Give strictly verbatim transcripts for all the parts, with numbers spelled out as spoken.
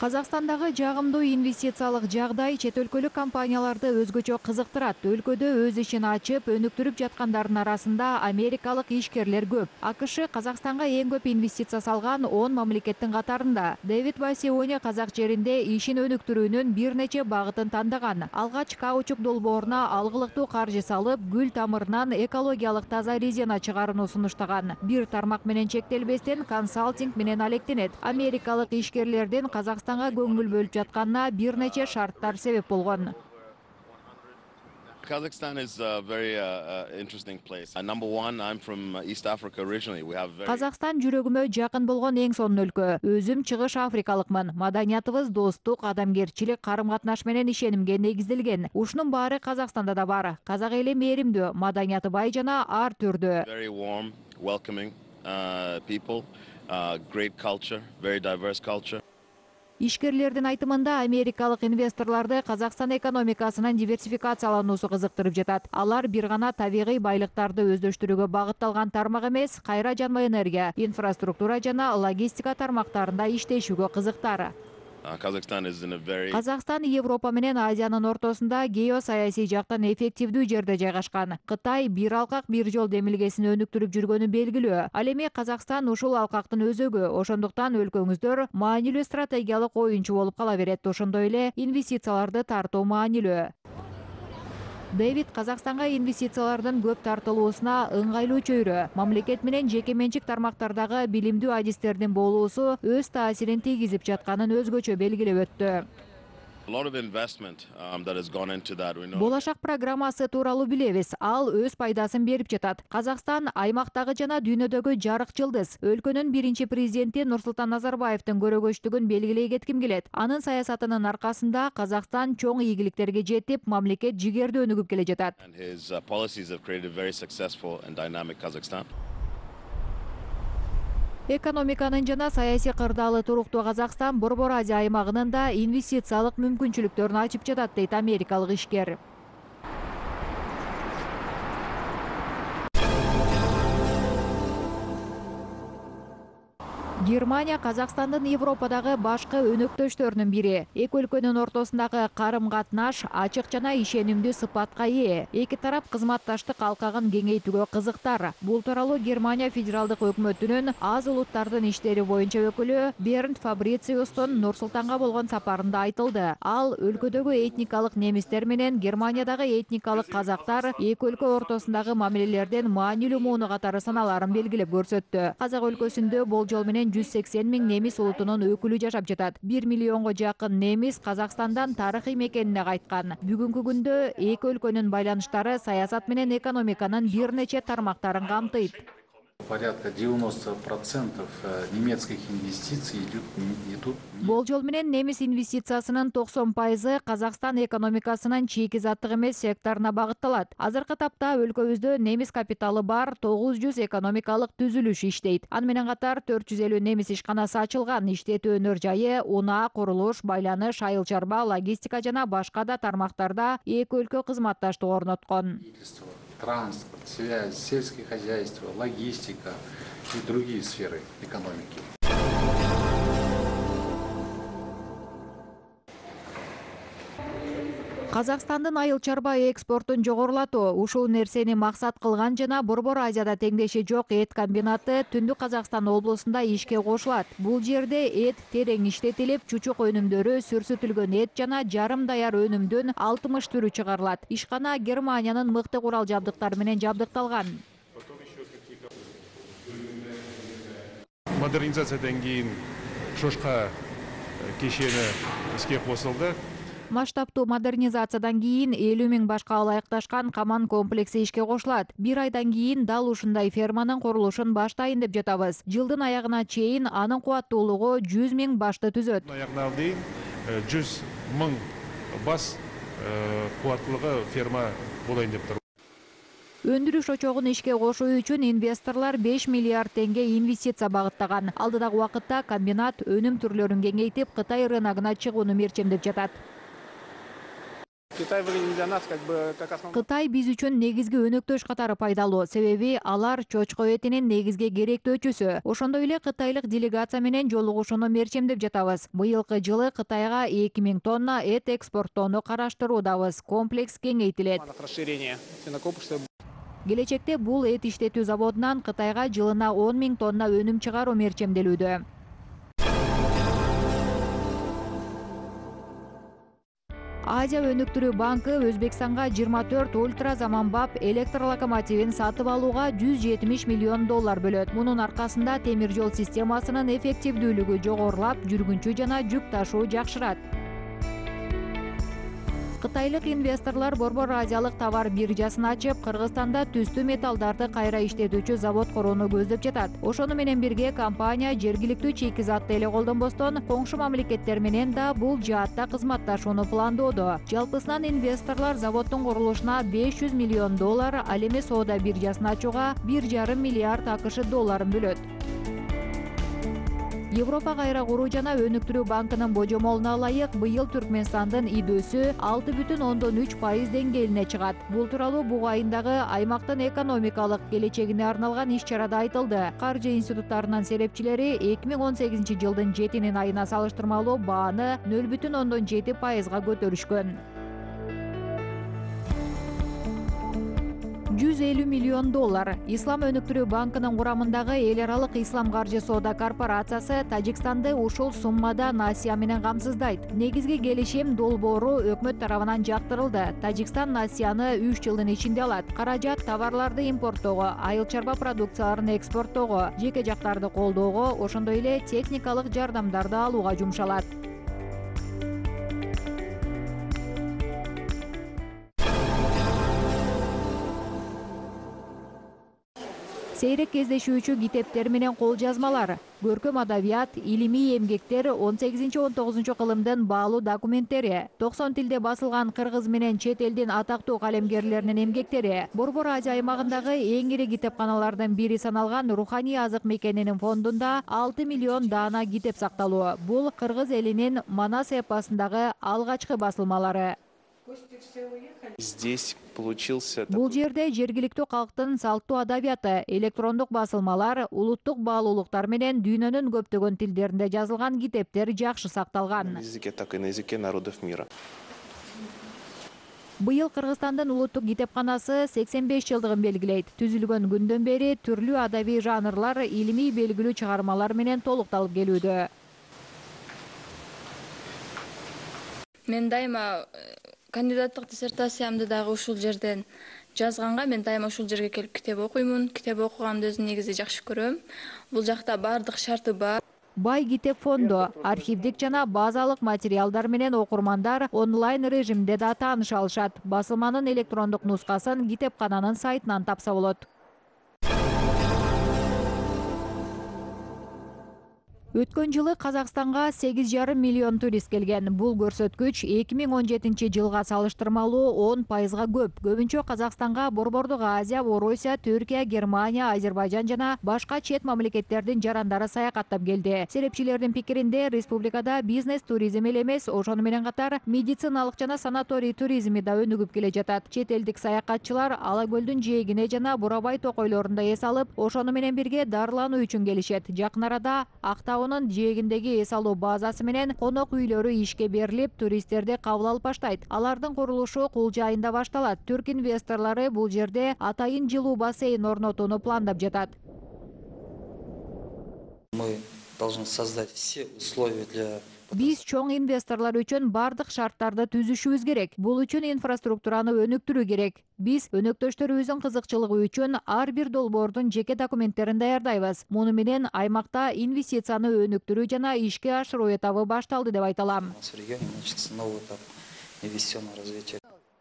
Казакстандагы жагымдуу инвестициялык жагдай чет өлкөлүк компанияларды өзгөчө кызыктырат. Өлкөдө өз ишин ачып, өнүктүрүп жаткандардын арасында америкалык ишкерлер көп. АКШ Казакстанга эң көп инвестиция салган он мамлекеттин катарында. Дэвид Басиони казак жеринде ишин өнүктүрүүнүн бир нече багытын тандаган. Алгач каучук долбооруна алгылыктуу каржы салып, гүл тамырынан экологиялык таза резина чыгарууну сунуштаган. Бир тармак менен чектелбестен консалтинг менен алектенет. Америкалык ишкерлердин Казакстанга көңүл бөлүп жатканына бир нече шарттар себеп болгон. Kazakhstan is a very uh, uh, interesting place. Uh, number one, I'm from East Africa originally. We have very... Казакстан жүрөгүмө жакын болгон эң сонун өлкө. Өзүм чыгыш африкалыкмын. Маданиятыбыз достук, адамгерчилик, карым-катнаш менен ишенимге негизделген. Ушунун баары Казакстанда да бар. Казак эли мээримдүү, маданияты бай жана ар түрдүү. Very warm, welcoming uh, people, uh, great culture, very diverse culture. Ишкерлердин айтымында америкалык инвесторлорду Казакстан экономикасынын диверсификациялануусу кызыктырып жатат. Алар бир гана табигый байлыктарды өздөштүрүүгө багытталган тармак эмес, кайра жанма энергия, инфраструктура жана логистика тармактарында иштешүүгө кызыктар. Казакстан Европа менен Азиянын ортосунда геосаясий жактан эффективдүү жерде жайгашкан. Кытай бир алкак бир жол демилгесин өнүктүрүп жүргөнү белгилүү. Ал эми Казакстан ушул алкактын өзөгү, ошондуктан өлкөңүздөр маанилүү стратегиялык оюнчу болуп кала берет. Ошондой эле инвестицияларды тартуу маанилүү. Дэвид Казакстанга инвестициялардын көп тартылуусуна ыңгайлуу чөйрө. Мамлекет менен жеке менчик тармактардагы билимдүү адистердин болуусу өз таасирин тийгизип жатканын өзгөчө белгилеп өттү. Болашак программасы тууралуу билебиз. Ал өз пайдасын берип жатат. Казакстан аймактагы жана дүйнөдөгү жарык жылдыз. Өлкөнүн биринчи президенти Нурсултан Назарбаевдин көрөгөчтүгүн белгилей кетким келет. Анын саясатынын аркасында Казакстан чоң ийгиликтерге жетип, мамлекет жигердүү өнүгүп келе жатат. Экономиканын жана саясий кырдаалы туруктуу Казакстан Борбор Азия аймагынын да инвестициялык мүмкүнчүлүктөрүн ачып жатат, дейт америкалык ишкер. Германия Казакстандын Европадагы башкы өнөктөштөрүнүн бири. Эки өлкөнүн ортосундагы карым-катнаш ачык жана ишенимдүү сыпатка ээ. Эки тарап кызматташтык алкагын кеңейтүүгө кызыктар. Бул тууралуу Германия федералдык өкмөтүнүн аз улуттардын иштери боюнча өкүлү Бернт Фабрициустун Нур-Султанга болгон сапарында айтылды. Ал өлкөдөгү этникалык немистер менен Германиядагы этникалык казактар эки өлкө ортосундагы мамилелердин маанилүү мууну катары саналарын белгилеп көрсөттү. Казак өлкөсүндө болжол менен жүз сексен миң немис улутунун өкүлү жашап жатат. бир миллионго жакын немис Казакстандан тарыхый мекенине кайткан. Бүгүнкү күндө эки өлкөнүн байланыштары саясат менен экономиканын бир нече тармактарын камтыйт. Порядка девяносто процентов немецких инвестиций идут. Болжол менен немис инвестициясынын токсон пайызы Казакстан экономикасынын чийки заттык эмес секторуна багытталат. Азыркы тапта өлкөбүздө немис капиталы бар тогуз жүз экономикалык түзүлүш иштейт. Аны менен катар төрт жүз элүү немис ишканасы ачылган. Иштетүү өнөр жайы, унаа, курулуш, байланыш, айыл чарба, логистика жана башка да тармактарда эки өлкө кызматташтык орноткон. Транспорт, связь, сельское хозяйство, логистика и другие сферы экономики. Казакстандын айыл чарба экспортун жогорулатуу ушул нерсени максат кылган жана Борбор Азияда теңдеши жок эт комбинаты Түндүк Казакстан облусунда ишке кошулат. Бул жерде эт терең иштетилип, чучук өнүмдөрү, сүрсүтүлгөн эт жана жарым даяр өнүмдүн алтымыш түрү чыгарылат. Ишкана Германиянын мыкты курал жабдыктары менен жабдыкталган. Модернизациядан кийин шошка кешени иске косулду. Масштабтуу модернизациядан кийин элүү миң башка ылайыкташкан каман комплекси ишке кошулат. Бир айдан кийин дал ушундай ферманын курулушун баштайын деп жатабыз. Жылдын аягына чейин анын кубаттуулугу жүз миң башты түзөт. Аягына дейин жүз миң бас кубаттуулугу ферма болайын деп тур. Өндүрүш очогун ишке кошуу үчүн инвесторлор беш миллиард теңге инвестиция багыттаган. Алдыдагы убакытта комбинат өнүм түрлөрүн кеңейтип, Кытай рыногуна чыгууну мерчемдеп жатат. Китай выглядит для нас как бы как основной. Кытай биз үчүн негизги өнөктөш катары пайдалуу, себеби алар чочко этинин негизги керектөөчүсү. Ошондой эле кытайлык делегация менен жолугушууну мерчемдеп жатабыз. Быйылкы жылы Кытайга эки миң тонна эт экспорттоону караштыруудабыз. Комплекс кеңейтилет. Расширение свинокомплекса. Келечекте бул эт иштетүү заводунан Кытайга жылына он миң тонна өнүм чыгаруу мерчемделүүдө. Азия өнүктүрүү банкы Өзбекстанга жыйырма төрт ультра заманбап электр локомотивин сатып алууга жүз жетимиш миллион доллар бөлөт. Мунун аркасында темир жол системасынын эффективдүүлүгү жогорулап, жүргүнчү жана жүк ташуу жакшырат. Кытайлык инвесторлор Борбор Азиялык товар биржасын ачып, Кыргызстанда түстүү металлдарды кайра иштетүүчү завод курууну көздөп жатат. Ошону менен бирге компания жергиликтүү чийки затты эле колдонбостон, коңшу мамлекеттер менен да бул жаатта кызматташууну пландоодо. Жалпысынан инвесторлор заводдун курулушуна беш жүз миллион доллар, ал эми соода биржасын ачууга бир жарым миллиард акш долларын бөлөт. Европа кайра куруу жана өнүктүрүү банкынын божомолуна ылайык быйыл Түркмөнстандын идөөсү алты бүтүн ондон үч пайыз деңгээлине чыгат. Бул тууралуу буга айындагы аймактын экономикалык келечегине арналган иш-чарада айтылды. Каржы институттарынын серепчилери эки миң он сегизинчи жылдын жетинин айына салыштырмалуу бааны нөл бүтүн ондон жети пайызга көтөрүшкөн. жүз элүү миллион доллар. Ислам өнүктүрүү банкынын курамындагы эл аралык ислам каржы соода корпорациясы Тажикстанды ушул суммада насыя менен камсыздайт. Негизги келишим долбоору өкмөт тарабынан жактырылды. Тажикстан насыяны үч жылдын ичинде алат. Каражат товарларды импорттоого, айыл чарба продукцияларын экспорттоого, жеке жактарды колдоого, ошондой эле техникалык жардамдарды алууга жумшалат. Сейрек кездешүүчү китептер менен кол жазмалар, көркөм адабият, илимий эмгектер, он сегизинчи он тогузунчу кылымдын баалуу документтери, токсон тилде басылган кыргыз менен чет элдин атактуу калемгерлеринин эмгектери, Борбор Азия аймагындагы эң ири китепканалардын бири саналган Руханий азык мекенинин фондунда алты миллион даана китеп сакталуу. Бул кыргыз элинин Манас эпосундагы алгачкы басылмалары. Здесь получился... Бул жерде жергиликтүү калктын салттуу адабияты, электрондук басылмалар, улуттук баалуулуктар менен дүйнөнүн көптөгөн тилдеринде жазылган китептер жакшы сакталган. На языке, так и на языке народов мира. Быйыл Кыргызстандын улуттук китепканасы сексен беш жылдыгын белгилейт. Түзүлгөн күндөн бери түрлүү адабий жанрлар, илимий белгилүү чыгармалар менен толукталып келүүдө. Мен дайыма кандидаттык диссертациямды дагы ушул жерден жазганга, мен дайыма ушул жерге келип китеп окуймун. Китеп окуганды өзүм негизи жакшы көрөм. Бул жакта бардык шарты бар. Бай китеп фонду, архивдик жана базалык материалдар менен окурмандар онлайн режимде да тааныша алышат. Басылманын электрондук нускасын китепкананын сайтынан тапса болот. Өткөн жылы Казакстанга сегиз жарым миллион турист келген. Бул көрсөткүч эки миң он жетинчи жылга салыштырмалуу он пайызга көп. Көбүнчө Казакстанга Борбордук Азия, Орусия, Түркия, Германия, Азербайжан жана башка чет мамлекеттердин жарандары саякаттап келди. Серепчилердин пикиринде, республикада бизнес туризм эле эмес, ошону менен катар медициналык жана санаторий туризми да өнүгүп келе жатат. Чет элдик саякатчылар Ала көлдүн жээгине жана Бурабай токойлорунда эс алып, ошону менен бирге дарылануу үчүн келишет. Жакын арада Актау жээгиндеги эс алуу базасы менен конок үйлөрү ишке берилип, туристтерди кабыл алып баштайт. Алардын курулушу Кулжа айында башталат. Түрк инвесторлору бул жерде атайын жылуу бассейн орнотууну пландап жатат. Мы должны создать все условия для... Биз чоң инвесторлор үчүн бардык шарттарды түзүшүбүз керек. Бул үчүн инфраструктураны өнүктүрүү керек. Биз өнөктөштөрүбүздүн кызыкчылыгы үчүн ар бир долбоордун жеке документтерин даярдайбыз. Муну менен аймакта инвестицияны өнүктүрүү жана ишке ашыруу этабы башталды деп айта алам. В регионе начался новый этап инвестиционного развития.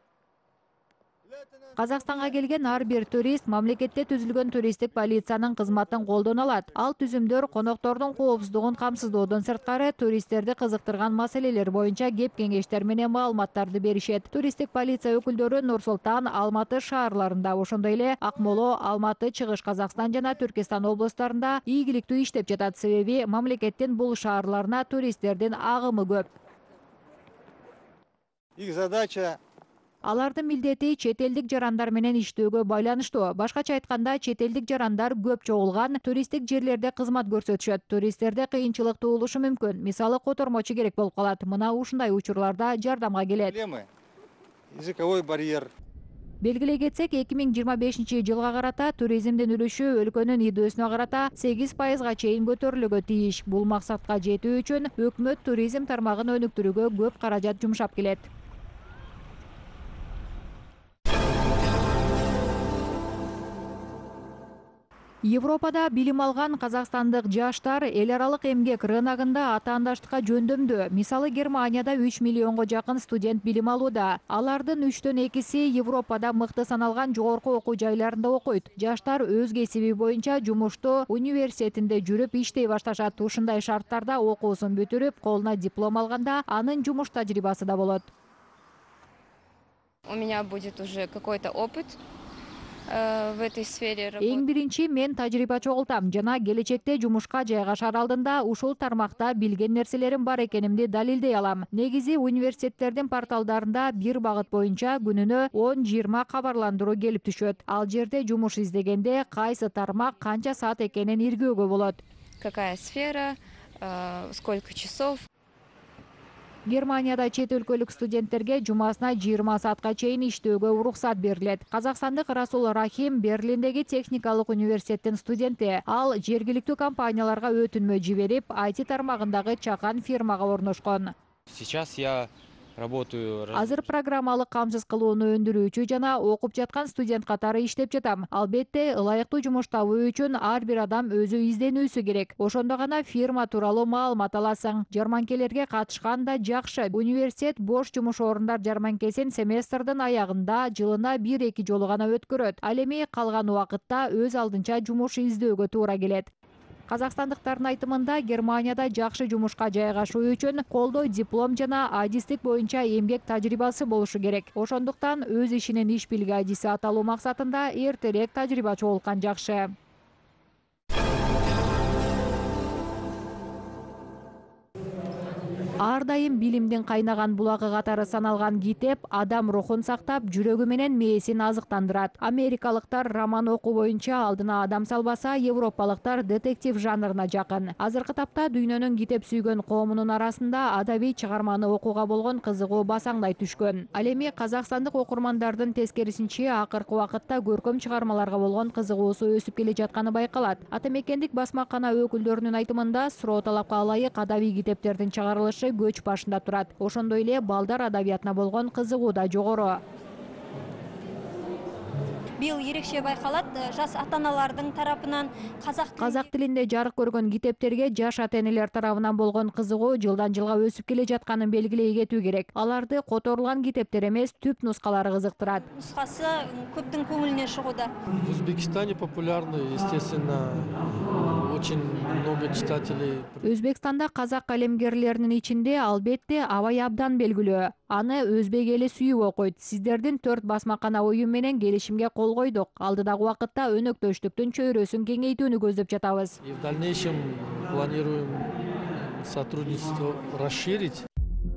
Казакстанга келген ар бир турист мамлекетте түзүлгөн туристтик полициянын кызматын колдоно алат. Ал түзүмдөр коноктордун коопсуздугун камсыздоодон сырткары туристтерди кызыктырган маселелер боюнча кеп-кеңештер менен маалыматтарды беришет. Туристтик полиция өкүлдөрү Нур Султан, Алматы шаарларында, ошондой эле Акмола, Алматы, Чыгыш Казакстан жана Түркистан облустарында ийгиликтүү иштеп жатат, себеби мамлекеттин бул шаарларына туристтердин агымы көп. Их задача Алардын милдети чет элдик жарандар менен иштөөгө байланыштуу. Башкача айтканда, чет элдик жарандар көп чогулган туристтик жерлерде кызмат көрсөтүшөт. Туристтерде кыйынчылык туулушу мүмкүн. Мисалы, котормочу керек болуп калат. Мына ушундай учурларда жардамга келет. Языковой барьер. Белгилей кетсек, эки миң жыйырма бешинчи жылга карата туризмдин үлүшү өлкөнүн И Д Өсүнө карата сегиз пайызга чейин көтөрүлүүгө тийиш. Бул максатка жетүү үчүн өкмөт туризм тармагын өнүктүрүүгө көп каражат жумшап келет. Европада билим алган казакстандык жаштар эл аралык эмгек рыногунда атаандаштыкка жөндөмдүү. Мисалы, Германияда үч миллионго жакын студент билим алууда. Алардын үчтөн экиси Европада мыкты саналган жогорку окуу жайларында окуйт. Жаштар өз кесиби боюнча жумушту университетинде жүрүп иштей башташат. Ушундай шарттарда окуусун бүтүрүп, колуна диплом алганда анын жумуш тажрыйбасы да болот. У меня будет уже какой-то опыт в этой сфере работы. Эң биринчи мен тажрыйба чогултам жана келечекте жумушка жайгашар алдында ушул тармакта билген нерселерим бар экенимди далилдей алам. Негизи университеттердин порталдарында бир багыт боюнча күнүнө он жыйырма кабарландыруу келип түшөт. Ал жерде жумуш издегенде кайсы тармак канча саат экенин иргөөгө болот. Какая сфера, сколько часов. Германияда чет өлкөлүк студенттерге жумасына жыйырма саатка чейин иштөөгө уруксат берилет. Казакстандык Расул Рахим Берлиндеги техникалык университеттин студенти. Ал жергиликтүү компанияларга өтүнмө жиберип, I T тармагындагы чакан фирмага орношкон. Сейчас я работаю. Азыр программалык камсыз кылууну өндүрүүчү жана окуп жаткан студент катары иштеп жатам. Албетте, ылайыктуу жумуш табуу үчүн ар бир адам өзү изденүүсү керек. Ошондо гана фирма тууралуу маалымат аласың. Жарманкелерге катышкан да жакшы. Университет бош жумуш орундар жарманкесин семестрдин аягында жылына бир-эки жолу гана өткөрөт. Ал эми калган убакытта өз алдынча жумуш издөөгө туура келет. Казакстандыктардын айтымында, Германияда жакшы жумушка жайгашуу үчүн колдой диплом жана адистик боюнча эмгек тажрыйбасы болушу керек. Ошондуктан өз ишинин иш билги адиси аталуу максатында эртерээк тажрыйба чогулткан жакшы. Ар дайым билимдин кайнаган булагы катары саналган китеп адам рухун сактап, жүрөгү менен мээсин азыктандырат. Америкалыктар роман окуу боюнча алдына адам салбаса, европалыктар детектив жанрына жакын. Азыркы тапта дүйнөнүн китеп сүйгөн коомунун арасында адабий чыгарманы окууга болгон кызыгуу басаңдай түшкөн. Ал эми казакстандык окурмандардын тескерисинче акыркы убакытта көркөм чыгармаларга болгон кызыгуусу өсүп келе жатканы байкалат. Ата мекендик басмакана өкүлдөрүнүн айтымында, суроо талапка ылайык адабий китептердин чыгарылышы көч башында турат. Ошондой эле балдар адабиятына болгон кызыгуу да жогору. Бил ерекше байкалат, жас ата-аналардын тарапынан казак казак тилинде жарык көргөн китептерге жаш ата-энелер тарабынан болгон кызыгуу жылдан жылга өсүп келе жатканын белгилей кетүү керек. Аларды которулган китептер эмес, түп нускалары кызыктырат. Нускасы көптүн көңүлүнөн чыгууда. В Узбекистане популярны, естественно, очень много читателей. Өзбекстанда казак калемгерлеринин ичинде албетте Абай абдан белгилүү. Аны өзбек эли сүйүп окуйт. Сиздердин төрт басмакана уюм менен келишимге кол койдук. Алдыдагы убакытта өнөктөштүктүн чөйрөсүн кеңейтүүнү көздөп жатабыз. И в дальнейшем планируем сотрудничество расширить.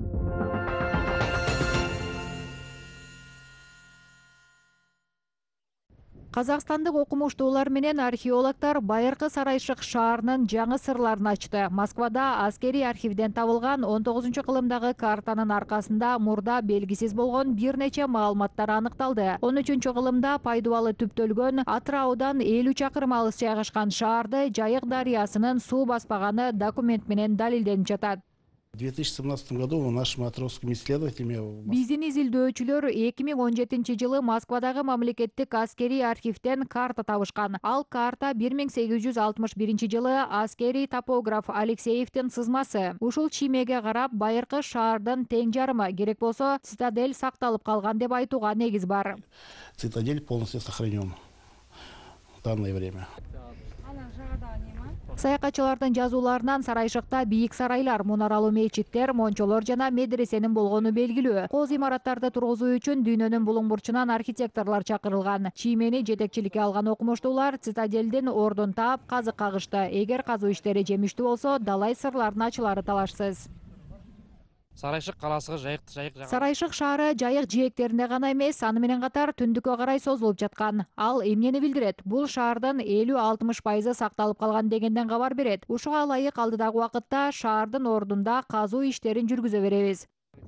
Казакстандык окумуштуулар менен археологдор Байыркы Сарайшык шаарынын жаңы сырларын ачты. Москвада аскерий архивден табылган он тогузунчу кылымдагы картанын аркасында мурда белгисиз болгон бир нече маалыматтар аныкталды. он үчүнчү кылымда пайдубалы түптөлгөн Атраудан элүү чакырым алыс жайгашкан шаарды Жайык дарыясынын суу баспаганы документ менен далилденип жатат. В две тысячи семнадцатом году нашими матросскими исследователями биздин изилдөөчүлөр эки миң он жетинчи жылы Москвадагы мамлекеттик аскерий архивден карта табышкан. Ал карта бир миң сегиз жүз алтымыш биринчи жылы аскерий топограф Алексеевдин сызмасы. Ушул чиймеге карап, байыркы шаардын тең жарымы, керек болсо цитадель сакталып калган деп айтууга негиз бар. Цитадель полностью сохранен в данное время. Саякатчылардын жазууларынан Сарайшыкта бийик сарайлар, мунаралуу мечиттер, мончолор жана медресенин болгону белгилүү. Коз имараттарды тургузуу үчүн дүйнөнүн булуң бурчунан архитекторлор чакырылган. Чиймени жетекчиликке алган окумуштуулар цитаделдин ордун таап казык кагышты. Эгер казуу иштери жемиштүү болсо, далай сырлардын ачылары талашсыз. Сарайшық қаласығы жайық жайық Сарайшық шаары жайық жиектеринде гана эмес, аны менен катар түндүккө карай созулуп жаткан. Ал эмнени билдирет? Бул шаардын элүү алтымыш пайызы сакталып калган дегенден кабар берет. Ушуга ылайык алдыдагы убакытта шаардын ордунда казуу иштерин жүргүзө беребиз.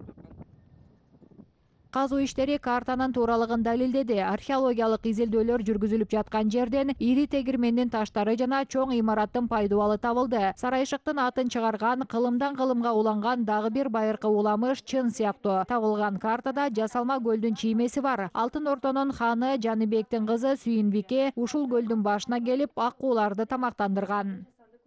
Казуу иштери картанын тууралыгын далилдеди. Археологиялык изилдөөлөр жүргүзүлүп жаткан жерден ири тегирмендин таштары жана чоң имараттын пайдубалы табылды. Сарайшыктын атын чыгарган, кылымдан кылымга уланган дагы бир байыркы уламыш чын сыяктуу. Табылган картада жасалма көлдүн чиймеси бар. Алтын Ортонун ханы Жаныбектин кызы Сүйүнбике ушул көлдүн башына келип аккууларды тамактандырган.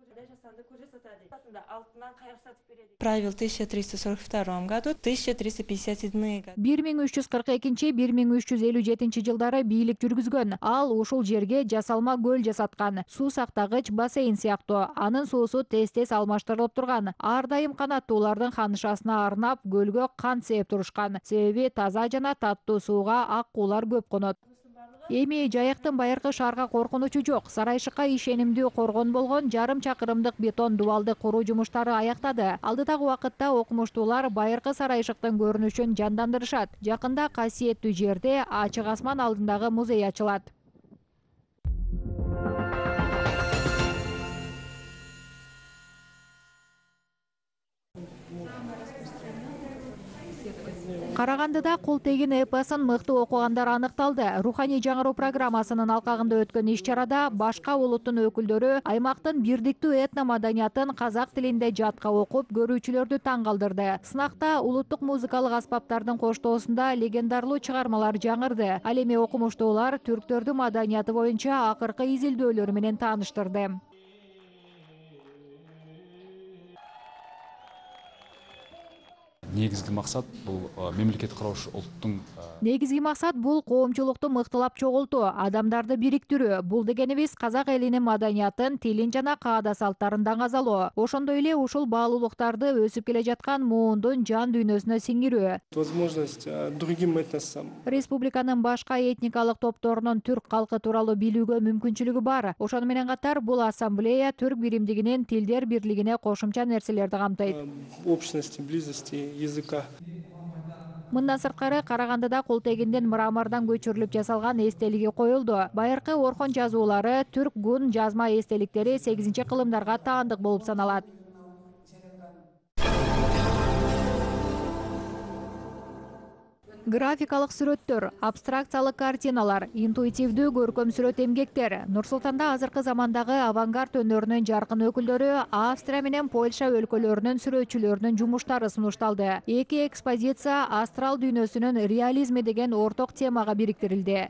Правил тысяча триста сорок втором году, тысяча триста пятьдесят седьмой году. бир миң үч жүз кырк экинчи — бир миң үч жүз элүү жетинчи жылдары бийлик жүргүзгөн. Ал ушул жерге жасалма көл жасаткан. Суу сактагыч бассейн сыяктуу. Анын суусу тез-тез алмаштырылып турган. Ар дайым канаттуулардын ханышасына арнап көлгө кант сээп турушкан. Себеби таза жана таттуу сууга аккуулар көп конот. Эми жайыктын байыркы шаарга коркунучу жок. Сарайшыкка ишенимдүү коргон болгон жарым чакырымдык бетон дубалды куруу жумуштары аяктады. Алдыдагы убакытта окумуштуулар байыркы сарайшыктын көрүнүшүн жандандырышат. Жакында касиеттүү жерде ачык асман алдындагы музей ачылат. Карагандыда Кул тегин эпосун мыкты окугандар аныкталды. Руханий жаңыруу программасынын алкагында өткөн иш-чарада башка улуттун өкүлдөрү аймактын бирдиктүү этно маданиятын казак тилинде жатка окуп, көрүүчүлөрдү таң калтырды. Сынакта улуттук музыкалык аспаптардын коштоосунда легендарлуу чыгармалар жаңырды. Ал эми окумуштуулар түрктөрдүн маданияты боюнча акыркы изилдөөлөрү менен тааныштырды. Негизги максат бул мемлекет караушы улуттун Негизги максат бул коомчулукту мыктылап чогултуу, адамдарды бириктирүү. Бул дегенибиз казак элинин маданиятын, тилин жана каада салттарын даңазалоо. Ошондой эле ушул баалуулуктарды өсүп келе жаткан муундун жан дүйнөсүнө сиңирүү. Возможность другим этносам. Республиканын башка этникалык топторунун түрк калкы тууралуу билүүгө мүмкүнчүлүгү бар. Ошону менен катар бул ассамблея түрк биримдигинин тилдер бирлигине кошумча нерселерди камтыйт. Общности, близости языка. Мындан сырткары Карагандыда Кул тегинден мрамордон көчүрүлүп жасалган эстелиги коюлду. Байыркы орхон жазуулары, түрк гун жазма эстеликтери сегизинчи кылымдарга таандык болуп саналат. Графикалык сүрөттөр, абстракциялык картиналар, интуитивдүү көркөм сүрөт эмгектер. Нур-Султанда азыркы замандагы авангард өнөрүнүн жаркын өкүлдөрү Австрия менен Польша өлкөлөрүнүн сүрөтчүлөрүнүн жумуштары сунушталды. Эки экспозиция астрал дүйнөсүнүн реализми деген орток темага бириктирилди.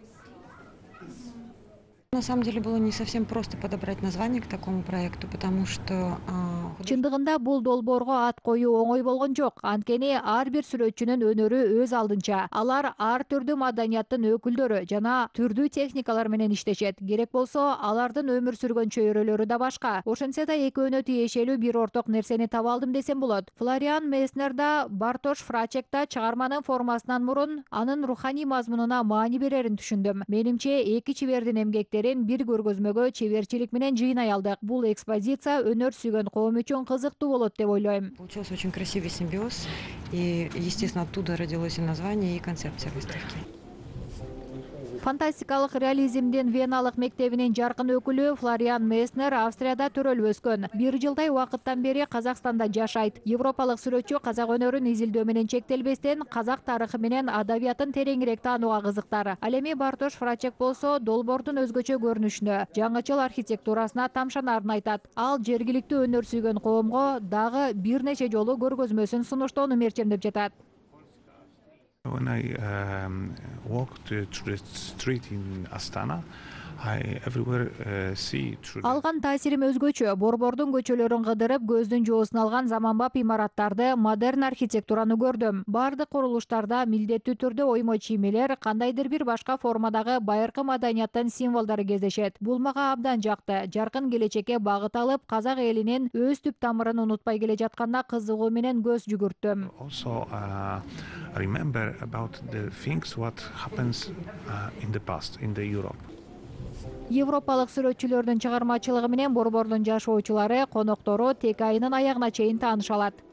На самом деле было не совсем просто подобрать название к такому проекту, потому что... Чындыгында бул долбоорго ат коюу оңой болгон жок. Анткени ар бир сүрөтчүнүн өнөрү өз алдынча. Алар ар түрдүү маданияттын өкүлдөрү жана түрдүү техникалар менен иштешет. Керек болсо, алардын өмүр сүргөн чөйрөлөрү да башка. Ошентсе да экөөнө тиешелүү бир орток нерсени таба алдым десем болот. Флориан Месснер да, Бартош Фрачек да чыгарманын формасынан мурун анын руханий мазмунуна маани берерин түшүндүм. Менимче эки чебердин эмгектери бир көргөзмөгө чеберчилик менен жыйнай алдык. Бул экспозиция өнөр сүйгөн коом үчүн кызыктуу болот деп ойлойм. Получился очень красивый симбиоз, и, естественно, оттуда родилось и название, и концепция выставки. Фантастикалык реализмдин Веналык мектебинин жаркын өкүлү Флориан Месснер Австрияда төрөлүп өскөн. Бир жылдай убакыттан бери Казакстанда жашайт. Европалык сүрөтчү казак өнөрүн изилдөө менен чектелбестен, казак тарыхы менен адабиятын тереңирээк таанууга кызыктар. Ал эми Бартош Фрачек болсо долбоордун өзгөчө көрүнүшүнө, жаңычыл архитектурасына тамшанарын айтат. Ал жергиликтүү өнөр сүйгөн коомго дагы бир нече жолу көргөзмөсүн сунуштоону мерчемдеп жатат. When I um, walked uh, through the street in Astana, I everywhere uh, see through. Алган таасирим өзгөчө. Борбордун көчөлөрүн кыдырып, көздүн жоосун алган заманбап имараттарды, модерн архитектураны көрдүм. Бардык курулуштарда милдеттүү түрдө оймо чиймелер, кандайдыр бир башка формадагы байыркы маданияттын символдору кездешет. Бул мага абдан жакты. Жаркын келечекке багыт алып, казак элинин өз түп тамырын унутпай келе жатканына кызыгуу менен көз жүгүрттүм. Also uh, remember about the things what happens uh, in the past in the Europe. Европалык сүрөтчүлөрдүн чыгармачылыгы менен борбордун жашоочулары, коноктору тек айынын аягына чейин тааныша алат.